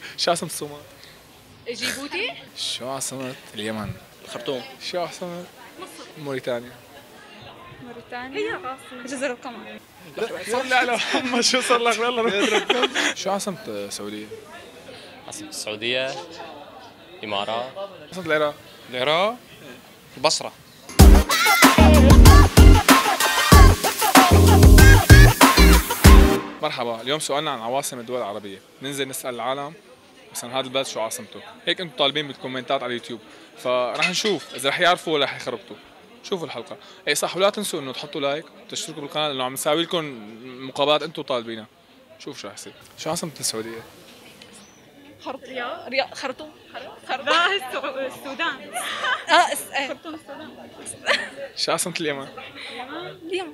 شو عاصمة الصومال؟ جيبوتي. شو عاصمة اليمن؟ الخرطوم. شو عاصمة موريتانيا؟ موريتانيا هي عاصمة جزر القمر. صلي على محمد، شو صار لك؟ يلا شو عاصمة السعودية؟ عاصمة السعودية إمارات. عاصمة العراق؟ العراق البصرة. مرحبا، اليوم سؤالنا عن عواصم الدول العربية، ننزل نسأل العالم مثلا هذا البلد شو عاصمته، هيك انتم طالبين بالكومنتات على اليوتيوب، فرح نشوف إذا رح يعرفوا ولا رح يخربطوا. شوفوا الحلقة، اي صح، ولا تنسوا انه تحطوا لايك وتشتركوا بالقناة لانه عم نساوي لكم مقابلات انتم طالبينها. شوف شو رح يصير. شو عاصمة السعودية؟ خرطوم. السودان. خرطوم السودان. شو عاصمة اليمن؟ اليمن.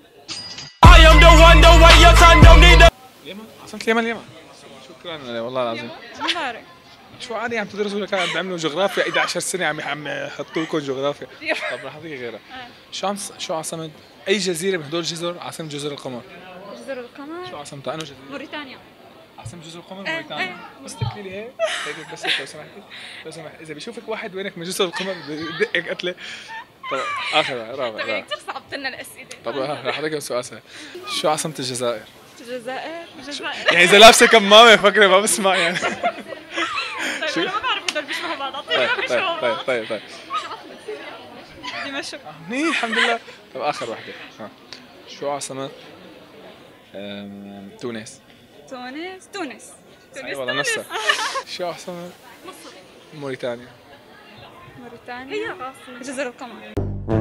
اليمن؟ عاصمة اليمن. شكرا والله العظيم. ما بعرف. شو عادي عم تدرسوا لك عم تعملوا جغرافيا 11 سنة عم يحطوا لكم جغرافيا. طب رح اعطيك غيرها. شو عاصمة أي جزيرة من هدول الجزر عاصمة جزر القمر؟ جزر القمر. شو عاصمتها؟ أنا جزيرة. موريتانيا. عاصمة جزر القمر موريتانيا. بس تقولي لي هيك بس هيك لو سمحتي. لو سمحت إذا بيشوفك واحد وينك من جزر القمر بدقك قتلة. طب آخر رابع. كثير صعبت لنا الأسئلة. طب رح أعطيك سؤال سهل. شو عاصمة الجزائر؟ الجزائر. يعني إذا لابسة كمامة فكرة ما بسمع يعني. طيب أنا ما بعرف هدول بيشبهوا بعض. طيب دمشق. منيح الحمد لله. طب آخر وحدة. شو عاصمة تونس؟ تونس. والله نفسها. شو عاصمة مصر. موريتانيا؟ موريتانيا هي عاصمة جزر القمر.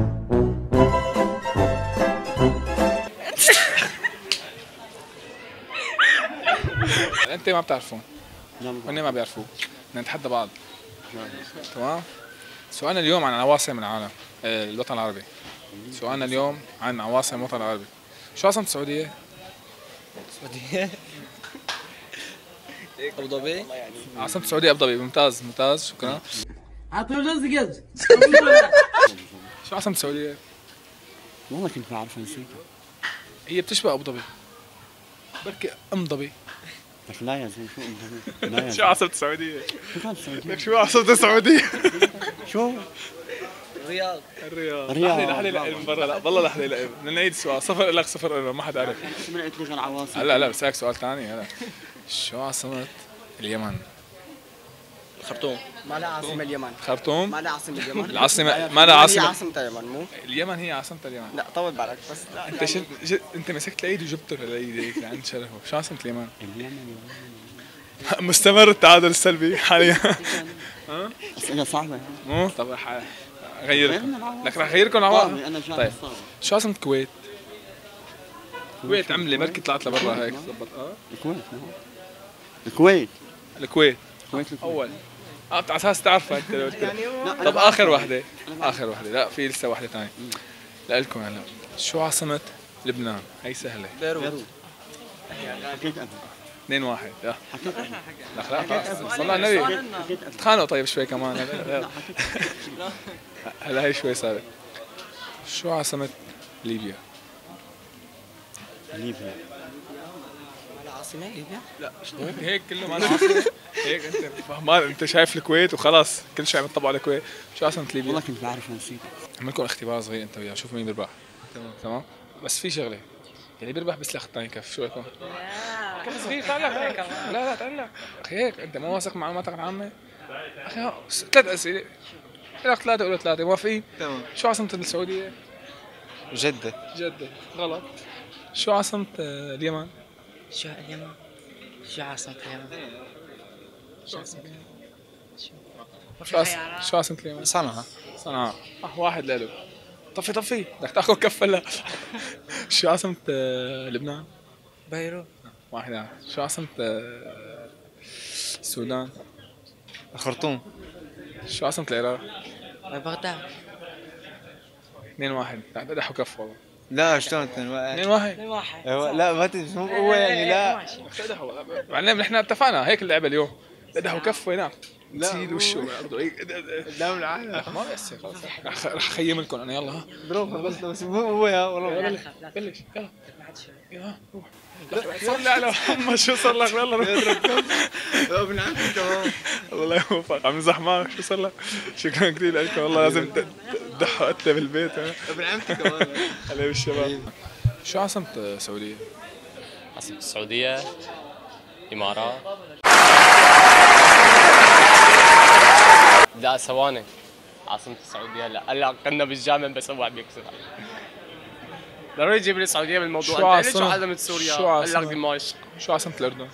انت ما بتعرفون وهن ما بيعرفوك، بدنا نتحدى بعض. تمام. سؤالنا اليوم عن عواصم العالم، الوطن العربي. سؤالنا اليوم عن عواصم الوطن العربي. شو عاصمة السعودية؟ أبو ظبي. عاصمة السعودية أبو ظبي. ممتاز شكرا. شو عاصمة السعودية؟ والله كنت بعرفها نسيتها. هي بتشبه أبو ظبي، بركي أم ظبي. لك لا يا زلمه، شو ام ظبي؟ لا يا شو زلمه، عاصمة السعودية؟ شو كانت السعوديه؟ لك شو عاصمة السعودية؟ شو؟ الرياض. الرياض. الرياض. لحظة لعب برا، لا والله لحظة لعب. بدنا نعيد السؤال، 0 لك 0 ما حدا عرف. من قلت لك العواصم. لا بسألك سؤال ثاني هلا. شو عاصمة اليمن؟ الخرطوم. ما لها عاصمة اليمن. خرطوم؟ ما لها عاصمة اليمن. العاصمة ما لها عاصمة. هي عاصمة اليمن مو؟ اليمن هي عاصمة اليمن. لا طول بالك بس لا انت انت مسكت العيد وجبته للعيد هيك لعند شرفه. شو عاصمة اليمن؟ اليمن. مستمر التعادل السلبي حاليا. اسئله صعبه. مو طب غيركم. لك رح غيركم عوام. انا جاي طيب صعبه. شو عاصمة الكويت؟ الكويت عملة بركي طلعت لبرا هيك ظبط. الكويت. الكويت. الكويت الكويت. اول. على اساس تعرفها انت لو قلت لي. طب اخر وحده. لا في لسه وحده ثانيه لكم هلا. شو عاصمة لبنان؟ هي سهله. بيروت. حكيت انا. 2-1. حكيت انا. لا خلاص صلى على النبي. تخانقوا طيب شوي كمان. هلا هي شوي صارت. شو عاصمة ليبيا؟ ليبيا. ما لها عاصمة ليبيا؟ لا هيك كله ما له عاصمة. هيك انت فهمان، انت شايف الكويت وخلاص كل شيء عم يطبقوا على الكويت. شو عاصمة ليبيا؟ والله كنت بعرفها نسيتها. عمل لكم اختبار صغير انت وياه، شوفوا مين بيربح. تمام. بس في شغله اللي بيربح بسلخ الثاني كف. شو رايكم؟ كف صغير. تعال لك. لا تعال لك اخي. هيك انت مو واثق معلوماتك العامه اخي. 3 اسئله لك 3 قول 3. موافقين؟ تمام. شو عاصمة السعودية؟ جدة. غلط. شو عاصمة اليمن؟ شو اليمن؟ شو عاصمة اليمن؟ شو عاصمة اليمن؟ صنعاء. 1 لإله. طفي بدك تاخذ كف هلا. شو عاصمة لبنان؟ بيروت. 1. شو عاصمة السودان؟ الخرطوم. شو عاصمة العراق؟ بغداد. 2-1. دحوا كف والله. لا شلون 2-1؟ 2-1. لا ما تدري هو يعني لا. معلم نحن اتفقنا هيك اللعبة اليوم. ده كفه هناك لا، تسيل وشه بالارض هيك قدام العالم. ما بيأثر خلص رح اخيم لكم انا يلا ها برافو بس هو يا والله. بلش بلش يلا يلا روح لا لا محمد شو صار لك يلا روح ابن عمتي كمان. الله يوفقك عم نزح معك شو صار لك شكرا كثير لكم والله لازم تضحوا قتله بالبيت ها ابن عمتي كمان. هلا بالشباب شو عاصمة السعودية؟ عاصمة السعودية إمارات. لا ثواني، عاصمة السعودية هلا كنا بالجامع بس هو عم يكسر ضروري يجيب لي السعودية بالموضوع. شو انت قلت شو عاصمة؟ عاصمة سوريا؟ شو قال لك عاصمة؟ دمشق. شو عاصمة الأردن؟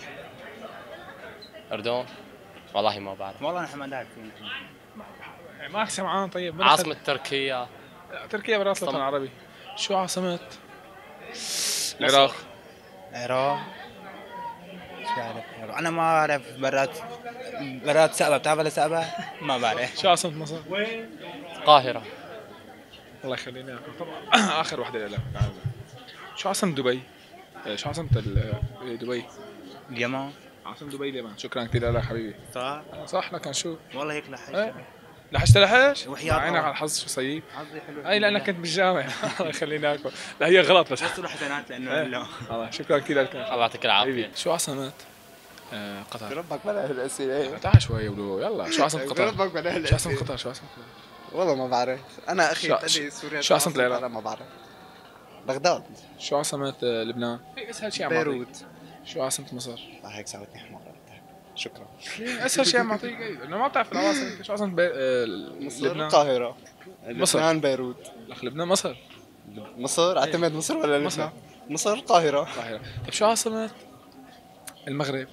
أردن والله ما بعرف. والله نحن ما نعرف فين. معك سمعان طيب عاصمة تركيا تركيا براس الوطن طب. العربي شو عاصمة العراق؟ العراق. مش بعرف العراق. انا ما بعرف برات سقبة. بتعرف ولا سقبة؟ ما بعرف. شو عاصمة مصر؟ القاهرة. الله يخليني اياكم طبعا آخر وحدة لك شو عاصمة دبي؟ شو عاصمة دبي؟ اليمن. عاصمة دبي اليمن شكرا كثير لك حبيبي صح؟ صح لكن شو؟ والله هيك لحيت. إيه؟ لحشت لحش؟ وحياة عينك الله. على الحظ شو صيب حظي حلو. اي لانك كنت بالجامع الله يخليني اياكم لا هي غلط بس بس حسنات لانه إيه. لا. الله شكرا كثير لك الله يعطيك العافية. حبيبي شو عاصمة قطر؟ ربك بلا هالاسئله. تعال شوي ولو يلا شو عاصمة قطر؟ ربك بلا شو عاصمة هالاسئله. قطر؟ شو عاصمة قطر؟ والله ما بعرف. انا اخي شو- تدري سوريا. شو عاصمة العراق؟ انا ما بعرف. بغداد. شو عاصمة لبنان؟ هي اسهل شيء عم أعطيك. بيروت. شو عاصمة مصر؟ هيك ساوتني حمار. شكرا. اسهل شيء عم أعطيك انه ما بتعرف العواصم انت شو عاصمة مصر لبنان؟ القاهرة. مصر. لبنان بيروت. لك لبنان مصر مصر اعتمد مصر ولا مصر. لبنان؟ مصر القاهرة. القاهرة طيب شو عاصمة المغرب؟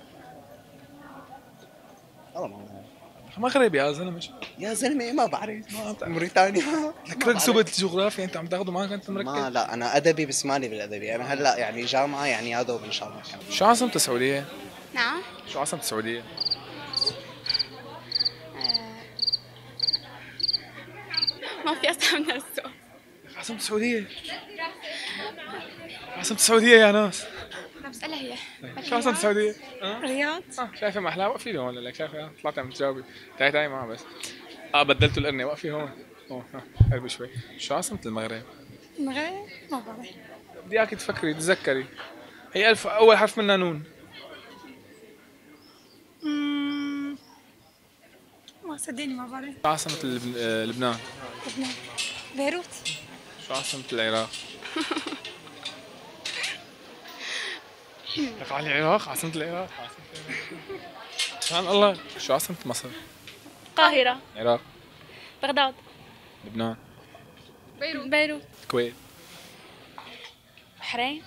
والله ما بعرف. المغرب يا زلمة شو؟ يا زلمه ما بعرف. ما بتعرف. موريتانيا. لك ركزوا بالجغرافيا انت عم تاخذوا معك انت مركز ما لا انا ادبي بس مالي بالادبي. انا هلا يعني جامعه يعني يا دوب ان شاء الله كمان. شو عاصمة السعودية؟ نعم. شو عاصمة السعودية؟ ما في أصعب من السؤال. عاصمة السعودية عاصمة السعودية يا ناس طب اسألها هي. شو عاصمة السعودية؟ رياض. شايفة محلاها وقفي لي هون لك شايفة طلعت عم تجاوبي تعي معها بس بدلتوا القرنة وقفي هون قربي شوي شو عاصمة المغرب؟ المغرب ما بعرف. بدي اياك تفكري تتذكري هي اول حرف منها نون ما صدقني ما بعرف. شو عاصمة لبنان؟ لبنان. بيروت. شو عاصمة العراق؟ لك على العراق عاصمة العراق سبحان الله شو عاصمة مصر؟ القاهرة. العراق بغداد. لبنان بيروت. الكويت بحرين.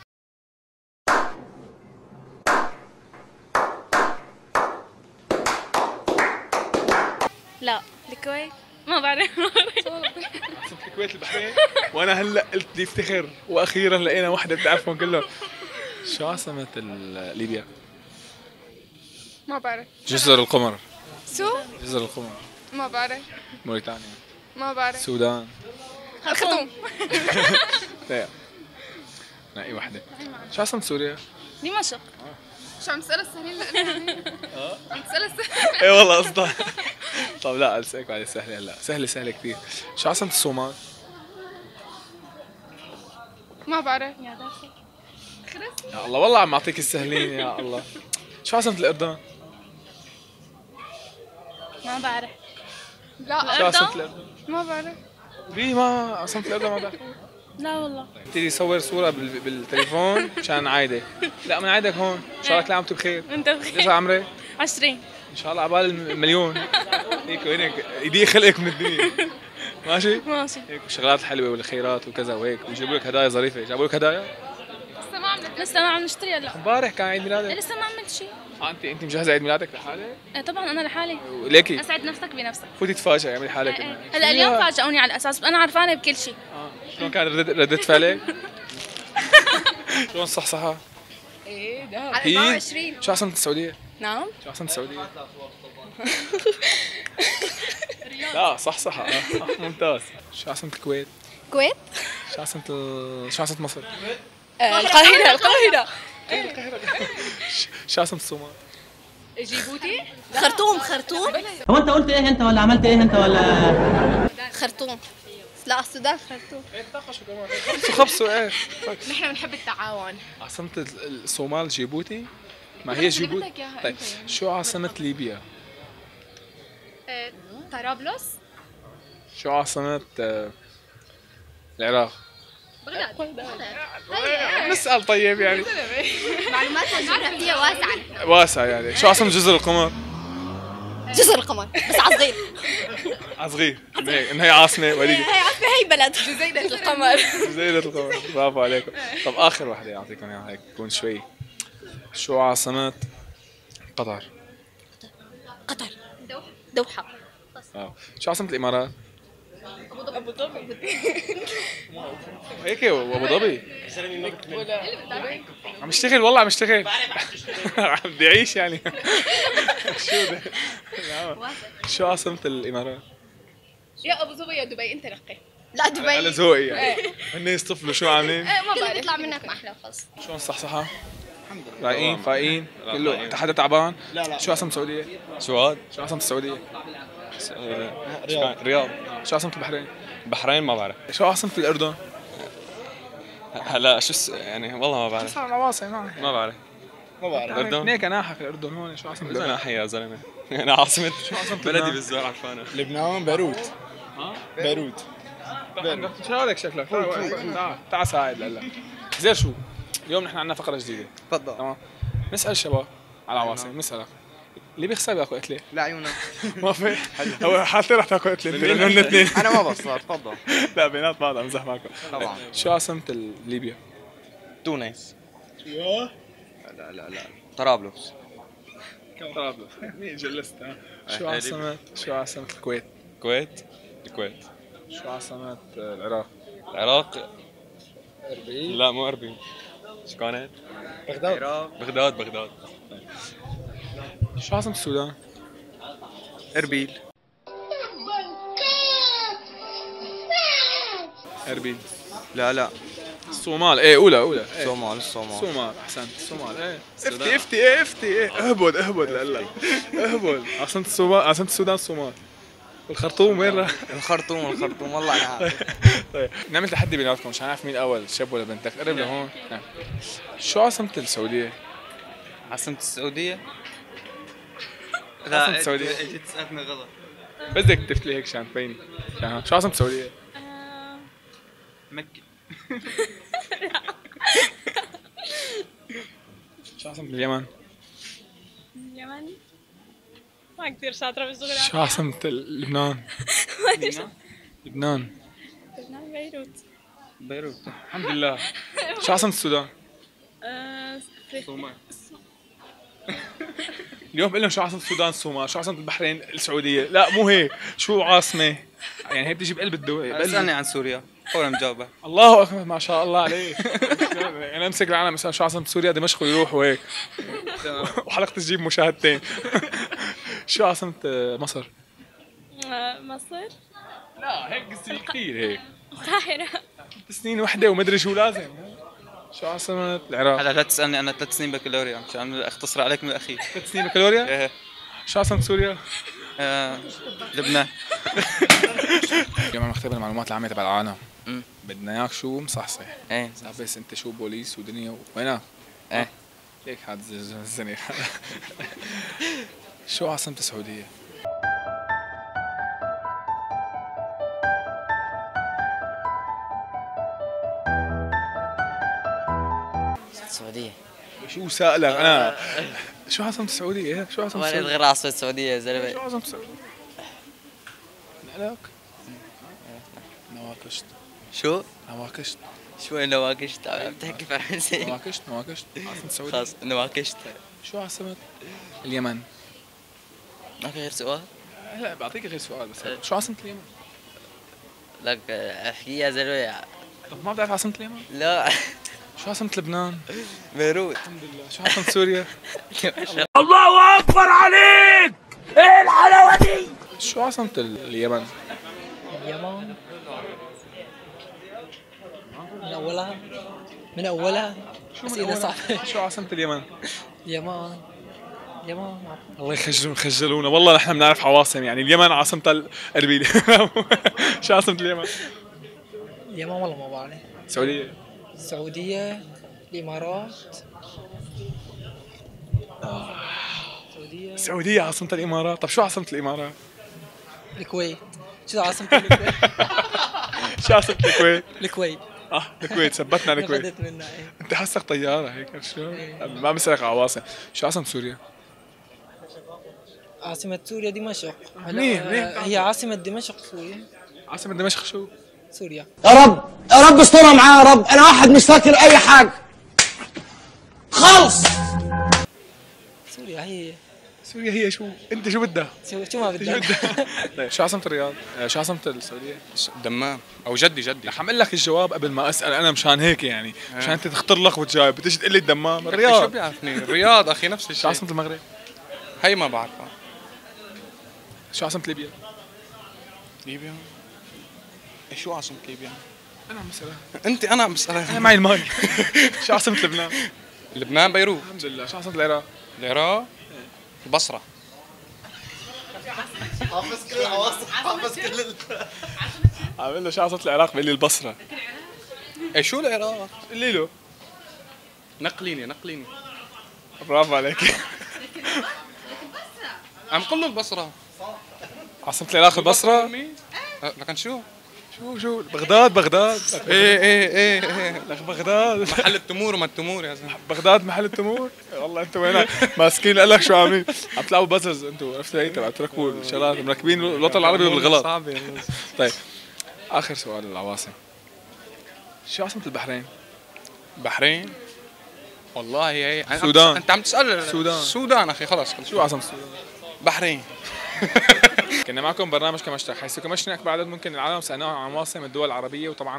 لا الكويت ما بعرف. عاصمة الكويت البحرين وانا هلا قلت بدي افتخر واخيرا لقينا وحدة بتعرفهم كلهم شو عاصمة ليبيا؟ ما بعرف. جزر القمر شو؟ جزر القمر ما بعرف. موريتانيا ما بعرف. السودان الخرطوم. لا نقي وحدة شو عاصمة سوريا؟ دمشق. شو عم تسأل السهلين لأني عم تسأل السهلين. اي والله قصدها طب لا اسالك بعد سهله هلا سهله كثير شو عاصمة الصومال؟ ما بعرف. يا الله والله عم اعطيك السهلين يا الله شو عاصمة الأردن؟ ما بعرف. شو عاصمة الأردن؟ ما بعرف. بي ما عاصمة الأردن ما بعرف لا والله. بدي صور صورة بالتليفون مشان عايدة لا من عايدك هون ان شاء الله كل عام وانتم بخير انت قديش بخير. عمرك؟ 20. ان شاء الله عبال المليون هيك وهيك يضيق خلقك من الدنيا ماشي؟ ماشي. هيك الشغلات الحلوة والخيرات وكذا وهيك بيجيبوا لك هدايا ظريفة جابوا لك هدايا؟ لسه ما عم نشتري هلا. امبارح كان عيد ميلادك لسه ما عملت شيء. انت مجهزة عيد ميلادك لحالك؟ طبعا انا لحالي. وليكي اسعد نفسك بنفسك. فوتي تفاجئي اعملي حالك هلا اليوم فاجئوني على الاساس انا عرفانه بكل شيء. شلون كان ردة فعلك؟ شلون صحصحة؟ ايه ده هي 24. شو عاصمة السعودية؟ نعم. شو عاصمة السعودية؟ لا صحصحة ممتاز شو عاصمة الكويت؟ الكويت. شو عاصمة مصر؟ القاهرة. شو عاصمة الصومال؟ جيبوتي. خرطوم. هو انت قلت ايه انت ولا عملت ايه انت ولا خرطوم. لا السودان خرطوم. خبصوا ايه. نحن بنحب التعاون. عاصمة الصومال جيبوتي؟ ما هي جيبوتي؟ طيب شو عاصمة ليبيا؟ طرابلس. شو عاصمة العراق؟ نسأل طيب يعني. معلوماتنا الجغرافية واسعة. واسع يعني. شو عاصمة جزر القمر؟ جزر القمر بس عصغير. صغير. إن هي عاصمة وليدة. هي عاصمة هي بلد. جزيرة القمر. جزيرة القمر. برافو عليكم. طب آخر واحدة أعطيكم إياها هيك تكون شوي. شو عاصمة قطر؟ قطر. دوحة. شو عاصمة الإمارات؟ أبو ظبي. هيك أبو ظبي. عم اشتغل والله عم اشتغل. بدي أعيش يعني. شو ده؟ شو عاصمة الإمارات؟ يا أبو ظبي يا دبي، أنت نقي. لا دبي. على ذوقي يعني. هن يصطفلوا شو عاملين؟ ما كل بعرف. بيطلع منك محلى خلص. شلون صحصحة؟ الحمد لله. رايقين فايقين؟ كله أنت حدا تعبان؟ لا. شو عاصمة السعودية؟ سواد شو عاصمة السعودية؟ رياض شو عاصمة البحرين؟ بحرين ما بعرف شو عاصمة الأردن؟ هلا يعني والله ما بعرف صار العواصم ما بعرف الأردن هنيك ناحك الأردن هون. شو عاصمة الأردن؟ انا حي يا زلمه انا عاصمة بلدي لبنان؟ بالزور عرفانه لبنان بيروت. بيروت. شغلك شكلك. تعال ساعد هلا. زين شو؟ اليوم نحن عندنا فقرة جديدة. تفضل. تمام. نسأل الشباب على العواصم. نسألك اللي بيخسر بياكل قتلة. لعيونا. ما في. هو حالتي رح تاكل قتلة لأنه هن اثنين. انا ما بصر. تفضل. لا بينات بعض امزح معكم. طبعا. شو عاصمة ليبيا؟ تونس. لا طرابلس. طرابلس. مين جلست؟ شو عاصمة الكويت؟ الكويت شو عاصمة العراق؟ العراق لا مو اربيل شو كانت؟ بغداد شو عاصمة السودان؟ اربيل. اربيل. لا الصومال. ايه اولى إيه. الصومال. احسنت. الصومال. ايه افتي اهبد لهلا. اهبد. عاصمة السودان الصومال. الخرطوم وين راح؟ الخرطوم والله انا عارف. طيب نعمل تحدي بيناتكم عشان نعرف مين اول شاب ولا بنت. قرب لهون. نعم. شو عاصمة السعودية؟ عاصمة السعودية؟ عاصمة السعودية. اجيت تسألني غلط. بدك تكتب لي هيك عشان تبيني. شو عاصمة السعودية؟ مكة. شو عاصمة اليمن؟ اليمن ما كثير شاطرة بالجغرافيا. شو عاصمة لبنان؟ لبنان. بيروت. الحمد لله. شو عاصمة السودان؟ الصومال. اليوم بقول لهم شو عاصمة السودان الصومال، شو عاصمة البحرين السعودية، لا مو هيك، شو عاصمة؟ يعني هي بتيجي بقلب الدول. اسألني عن سوريا فورا مجاوبة. الله اكبر ما شاء الله عليك. انا امسك العالم مثلا شو عاصمة سوريا دمشق ويروح وهيك. وحلقة تجيب مشاهدتين. شو عاصمة مصر؟ مصر. لا هيك كثير هيك. القاهرة. 3 سنين وحدة ومدري شو لازم. شو عاصمة العراق؟ هلا لا تسألني أنا 3 سنين بكالوريا عشان أختصر عليك من الأخير. 3 سنين بكالوريا؟ إيه. شو عاصمة سوريا؟ لبنان. اليوم عم نختبر المعلومات العامة تبع العالم. بدنا اياك شو مصحصح. ايه بس انت شو بوليس ودنيا وينك؟ ايه ليك هاد الزني. شو عاصمة السعودية؟ السعودية. شو سألك انا؟ شو عاصمة السعودية؟ شو عاصمة السعودية؟ غير عاصمة السعودية يا شو زلمة. عاصمة السعودية؟ لك نواكشت. شو؟ نواكشت. شو نواكشت؟ عم تحكي فرنسي؟ نواكشت عاصمة السعودية. خلاص نواكشت. شو عاصمة اليمن؟ ما في غير سؤال؟ لا بعطيك غير سؤال بس. شو عاصمة اليمن؟ لك احكي يا زلمة. طب ما بتعرف عاصمة اليمن؟ لا. شو عاصمة لبنان؟ بيروت. الحمد لله. شو عاصمة سوريا؟ الله اكبر عليك، ايه الحلاوة دي؟ شو عاصمة اليمن؟ اليمن من أولها شو أسئلة صعبة. شو عاصمة اليمن؟ اليمن اليمن. الله يخجلون خجلونا والله نحن بنعرف عواصم يعني اليمن عاصمتها اربيل. شو عاصمة اليمن؟ اليمن والله ما بعرف. السعودية. السعودية، الإمارات. السعودية عاصمتها الامارات. طب شو عاصمة الامارات؟ الكويت. شو عاصمة الكويت؟ شو عاصمة الكويت؟ الكويت. الكويت ثبتنا الكويت. بدت منها ايه. انت حسك طيارة هيك شو؟ ما بسألك عواصم. شو عاصمة سوريا؟ عاصمة سوريا دمشق. منيح. هي عاصمة دمشق سوريا. عاصمة دمشق شو؟ سوريا. يا رب استرها معاه يا رب، انا واحد مش فاكر اي حاجه خالص. سوريا هي. سوريا هي شو؟ انت شو بدها؟ شو ما بدك؟ طيب شو عاصمة الرياض؟ شو عاصمة السعودية؟ دمام او جدي رح اعمل لك الجواب قبل ما اسال انا مشان هيك يعني مشان انت تختار لك وتجاوب بتيجي تقول لي الدمام شو الرياض. بيعرفني الرياض اخي نفس شو الشيء. عاصمة المغرب؟ هي ما بعرفها. شو عاصمة ليبيا؟ ليبيا شو عاصمة ليبيا؟ انا عم بسألها. انا عم بسألك. انا معي الماي. شو عاصمة لبنان؟ لبنان بيروت. الحمد لله. شو عاصمة العراق؟ العراق البصرة. حافظ كل العواصم، حافظ كل عامل له شو عاصمة العراق بيقول لي البصرة. شو العراق؟ قولي له. نقليني. برافو عليك. عم قل له البصرة. عاصمة العراق البصرة؟ لكن شو بغداد. ايه لك بغداد. محل التمور وما التمور يا زلمه. بغداد محل التمور. والله انتوا وينك ماسكين لك شو عاملين عم تلعبوا بزز انتوا عرفت هي تبع تركبوا الشغلات مركبين الوطن العربي بالغلط. صعب. طيب اخر سؤال للعواصم. شو عاصمة البحرين؟ بحرين والله هي السودان. انت عم تسال السودان اخي خلص. شو عاصمة السودان؟ بحرين. كنا معكم برنامج كمشتك حيث كمشنا اكبر عدد ممكن العالم سالناهم عن عواصم الدول العربيه وطبعا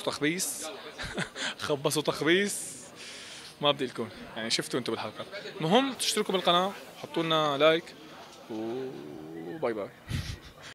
خبصوا تخبيص ما بدي لكم يعني شفتوا انتم بالحلقه. المهم تشتركوا بالقناه حطوا لنا لايك وباي باي.